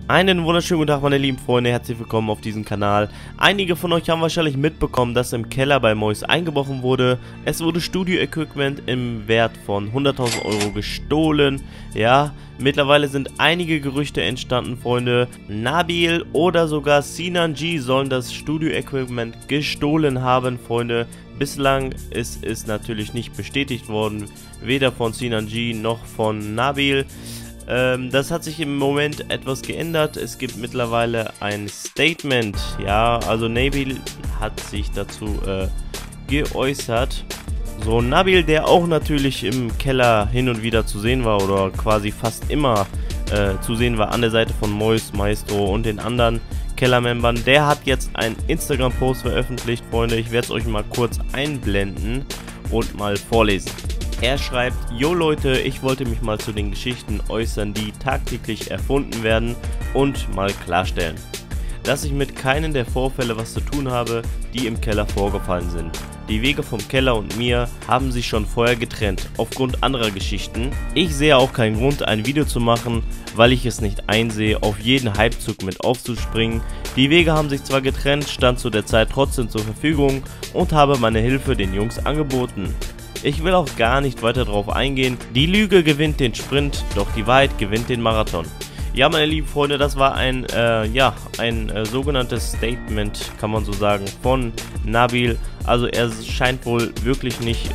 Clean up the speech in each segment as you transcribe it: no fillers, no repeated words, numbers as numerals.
Einen wunderschönen guten Tag, meine lieben Freunde, herzlich willkommen auf diesem Kanal. Einige von euch haben wahrscheinlich mitbekommen, dass im Keller bei Mois eingebrochen wurde. Es wurde Studio-Equipment im Wert von 100.000 Euro gestohlen. Ja, mittlerweile sind einige Gerüchte entstanden, Freunde. Nabil oder sogar Sinan G sollen das Studio-Equipment gestohlen haben, Freunde. Bislang ist es natürlich nicht bestätigt worden, weder von Sinan G noch von Nabil. Das hat sich im Moment etwas geändert. Es gibt mittlerweile ein Statement. Ja, also Nabil hat sich dazu geäußert. So, Nabil, der auch natürlich im Keller hin und wieder zu sehen war oder quasi fast immer zu sehen war an der Seite von Mois, Maestro und den anderen Kellermembern, der hat jetzt einen Instagram-Post veröffentlicht, Freunde. Ich werde es euch mal kurz einblenden und mal vorlesen. Er schreibt: Jo Leute, ich wollte mich mal zu den Geschichten äußern, die tagtäglich erfunden werden und mal klarstellen, dass ich mit keinen der Vorfälle was zu tun habe, die im Keller vorgefallen sind. Die Wege vom Keller und mir haben sich schon vorher getrennt, aufgrund anderer Geschichten. Ich sehe auch keinen Grund, ein Video zu machen, weil ich es nicht einsehe, auf jeden Hypezug mit aufzuspringen. Die Wege haben sich zwar getrennt, stand zu der Zeit trotzdem zur Verfügung und habe meine Hilfe den Jungs angeboten. Ich will auch gar nicht weiter drauf eingehen. Die Lüge gewinnt den Sprint, doch die Wahrheit gewinnt den Marathon. Ja, meine lieben Freunde, das war ein sogenanntes Statement, kann man so sagen, von Nabil. Also er scheint wohl wirklich nicht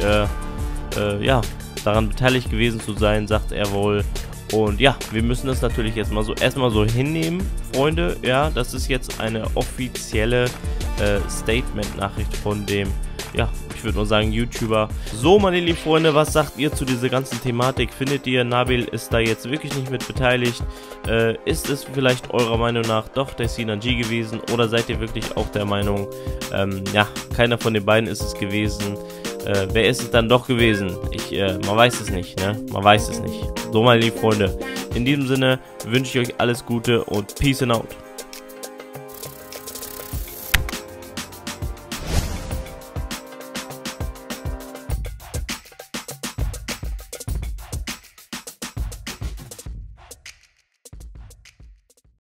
daran beteiligt gewesen zu sein, sagt er wohl. Und ja, wir müssen das natürlich jetzt mal so erstmal so hinnehmen, Freunde. Ja, das ist jetzt eine offizielle Statement-Nachricht von dem, ja, ich würde nur sagen, YouTuber. So, meine lieben Freunde, was sagt ihr zu dieser ganzen Thematik? Findet ihr, Nabil ist da jetzt wirklich nicht mit beteiligt? Ist es vielleicht eurer Meinung nach doch der Sinan G gewesen? Oder seid ihr wirklich auch der Meinung, ja, keiner von den beiden ist es gewesen? Wer ist es dann doch gewesen? Man weiß es nicht, ne? Man weiß es nicht. So, meine lieben Freunde, in diesem Sinne wünsche ich euch alles Gute und Peace and out.